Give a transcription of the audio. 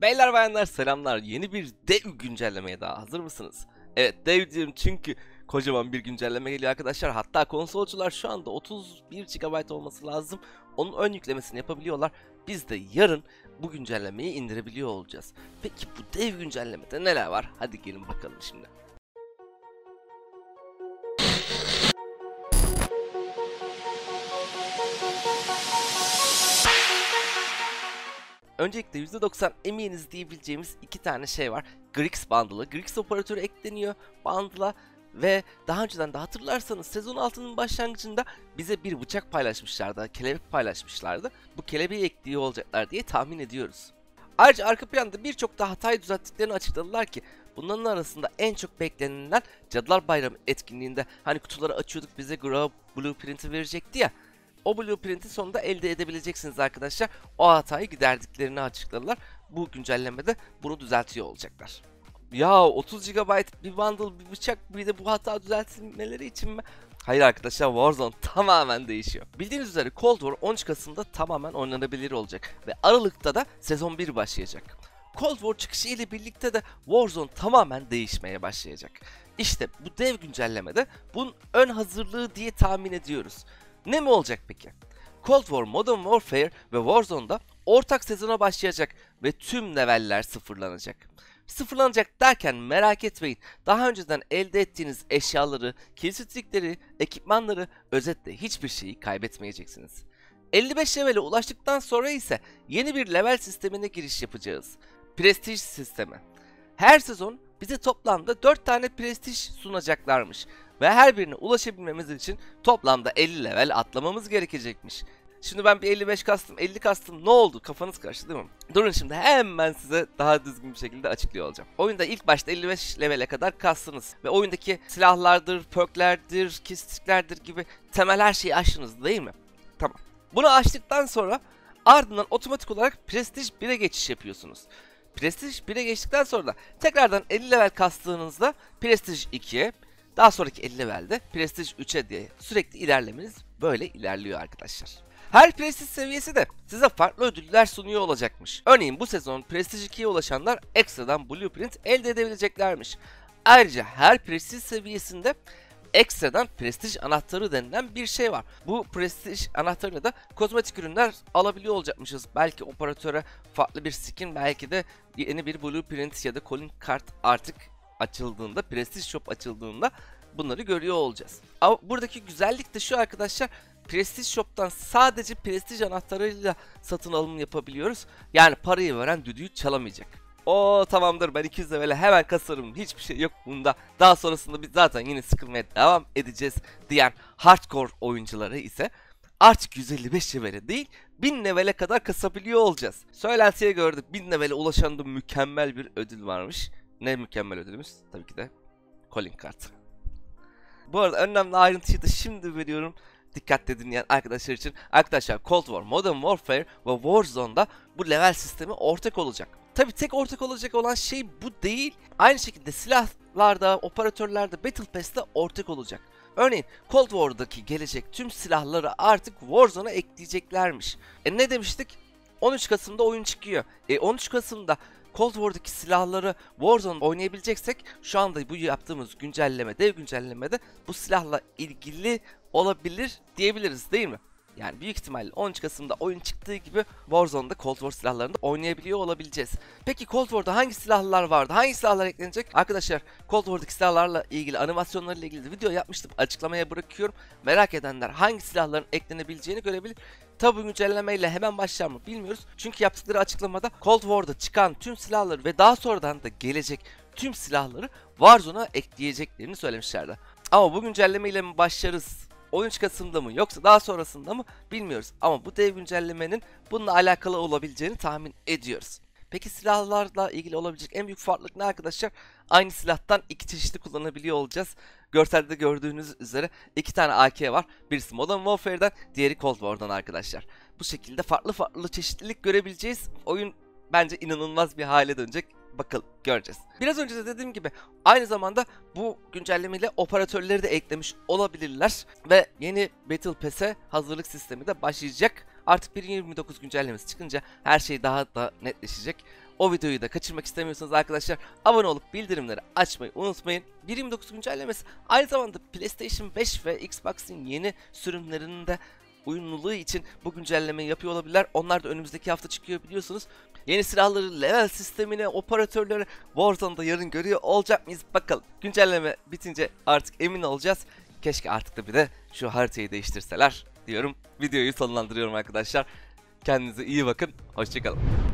Beyler bayanlar selamlar. Yeni bir dev güncellemeye daha hazır mısınız? Evet, dev diyorum çünkü kocaman bir güncelleme geliyor arkadaşlar. Hatta konsolcular şu anda 31 GB olması lazım. Onun ön yüklemesini yapabiliyorlar. Biz de yarın bu güncellemeyi indirebiliyor olacağız. Peki bu dev güncellemede neler var? Hadi gelin bakalım şimdi. Öncelikle %90 eminiz diyebileceğimiz iki tane şey var. Grix Bundle'ı. Grix operatörü ekleniyor bundle'a ve daha önceden de hatırlarsanız sezon 6'nın başlangıcında bize bir bıçak paylaşmışlardı, kelebek paylaşmışlardı. Bu kelebeği ekliyor olacaklar diye tahmin ediyoruz. Ayrıca arka planda birçok da hatayı düzelttiklerini açıkladılar ki bunların arasında en çok beklenilen Cadılar Bayramı etkinliğinde hani kutuları açıyorduk bize Grow Blueprint'i verecekti ya. O blueprint'i sonunda elde edebileceksiniz arkadaşlar. O hatayı giderdiklerini açıkladılar. Bu güncellemede bunu düzeltiyor olacaklar. Ya 30 GB bir bundle, bir bıçak, bir de bu hata düzeltilmeleri için mi? Hayır arkadaşlar, Warzone tamamen değişiyor. Bildiğiniz üzere Cold War 13 Kasım'da tamamen oynanabilir olacak ve Aralık'ta da sezon 1 başlayacak. Cold War çıkışı ile birlikte de Warzone tamamen değişmeye başlayacak. İşte bu dev güncellemede bunun ön hazırlığı diye tahmin ediyoruz. Ne mi olacak peki? Cold War, Modern Warfare ve Warzone'da ortak sezona başlayacak ve tüm leveller sıfırlanacak. Sıfırlanacak derken merak etmeyin, daha önceden elde ettiğiniz eşyaları, kill ekipmanları, özetle hiçbir şeyi kaybetmeyeceksiniz. 55 level'e ulaştıktan sonra ise yeni bir level sistemine giriş yapacağız. Prestij sistemi. Her sezon bize toplamda 4 tane prestij sunacaklarmış ve her birine ulaşabilmemiz için toplamda 50 level atlamamız gerekecekmiş. Şimdi ben bir 55 kastım, 50 kastım, ne oldu? Kafanız karıştı değil mi? Durun şimdi hemen size daha düzgün bir şekilde açıklıyor olacağım. Oyunda ilk başta 55 levele kadar kastınız ve oyundaki silahlardır, perklerdir, kistiklerdir gibi temel her şeyi aştınız değil mi? Tamam. Bunu aştıktan sonra ardından otomatik olarak Prestij 1'e geçiş yapıyorsunuz. Prestij 1'e geçtikten sonra da tekrardan 50 level kastığınızda Prestij 2'ye, daha sonraki 50 levelde Prestij 3'e diye sürekli ilerlemeniz böyle ilerliyor arkadaşlar. Her prestij seviyesi de size farklı ödüller sunuyor olacakmış. Örneğin bu sezon Prestij 2'ye ulaşanlar ekstradan Blueprint elde edebileceklermiş. Ayrıca her prestij seviyesinde ekstradan prestij anahtarı denilen bir şey var. Bu prestij anahtarıyla da kozmetik ürünler alabiliyor olacakmışız. Belki operatöre farklı bir skin, belki de yeni bir blueprint ya da calling kart artık açıldığında, prestij shop açıldığında bunları görüyor olacağız. Ama buradaki güzellik de şu arkadaşlar, prestij shop'tan sadece prestij anahtarıyla satın alım yapabiliyoruz. Yani parayı veren düdüğü çalamayacak. O tamamdır, ben 200 level'e hemen kasarım, hiçbir şey yok bunda, daha sonrasında biz zaten yine sıkılmaya devam edeceğiz diyen hardcore oyuncuları ise artık 155 level'e değil 1000 level'e kadar kasabiliyor olacağız. Söylentiye göre de 1000 level'e ulaşan da mükemmel bir ödül varmış. Ne mükemmel ödülümüz? Tabii ki de calling kart. Bu arada önemli ayrıntıyı da şimdi veriyorum. Dikkatle dinleyen arkadaşlar için. Arkadaşlar Cold War, Modern Warfare ve Warzone'da bu level sistemi ortak olacak. Tabi tek ortak olacak olan şey bu değil. Aynı şekilde silahlarda, operatörlerde, Battle Pass'te ortak olacak. Örneğin Cold War'daki gelecek tüm silahları artık Warzone'a ekleyeceklermiş. Ne demiştik? 13 Kasım'da oyun çıkıyor. 13 Kasım'da Cold War'daki silahları Warzone oynayabileceksek şu anda bu yaptığımız güncelleme, dev güncellemede bu silahla ilgili olabilir diyebiliriz değil mi? Yani büyük ihtimalle 13 Kasım'da oyun çıktığı gibi Warzone'da Cold War silahlarını da oynayabiliyor olabileceğiz. Peki Cold War'da hangi silahlar vardı? Hangi silahlar eklenecek? Arkadaşlar Cold War'daki silahlarla ilgili, animasyonlarıyla ilgili video yapmıştım. Açıklamaya bırakıyorum. Merak edenler hangi silahların eklenebileceğini görebilir. Tabi bu güncellemeyle hemen başlar mı bilmiyoruz. Çünkü yaptıkları açıklamada Cold War'da çıkan tüm silahları ve daha sonradan da gelecek tüm silahları Warzone'a ekleyeceklerini söylemişlerdi. Ama bu güncellemeyle mi başlarız? 13 Kasım'da mı yoksa daha sonrasında mı bilmiyoruz. Ama bu dev güncellemenin bununla alakalı olabileceğini tahmin ediyoruz. Peki silahlarla ilgili olabilecek en büyük farklılık ne arkadaşlar? Aynı silahtan iki çeşitli kullanabiliyor olacağız. Görselde gördüğünüz üzere iki tane AK var. Birisi Modern Warfare'den, diğeri Cold War'dan arkadaşlar. Bu şekilde farklı çeşitlilik görebileceğiz. Oyun bence inanılmaz bir hale dönecek. Bakalım, göreceğiz. Biraz önce de dediğim gibi aynı zamanda bu güncellemeyle operatörleri de eklemiş olabilirler ve yeni Battle Pass'e hazırlık sistemi de başlayacak. Artık 1.29 güncellemesi çıkınca her şey daha da netleşecek. O videoyu da kaçırmak istemiyorsanız arkadaşlar abone olup bildirimleri açmayı unutmayın. 1.29 güncellemesi aynı zamanda PlayStation 5 ve Xbox'ın yeni sürümlerinin de uyumluluğu için bu güncellemeyi yapıyor olabilirler. Onlar da önümüzdeki hafta çıkıyor biliyorsunuz. Yeni silahları, level sistemini, operatörleri Warzone'da yarın görüyor olacak mıyız bakalım. Güncelleme bitince artık emin olacağız. Keşke artık da bir de şu haritayı değiştirseler diyorum. Videoyu sonlandırıyorum arkadaşlar. Kendinize iyi bakın. Hoşçakalın.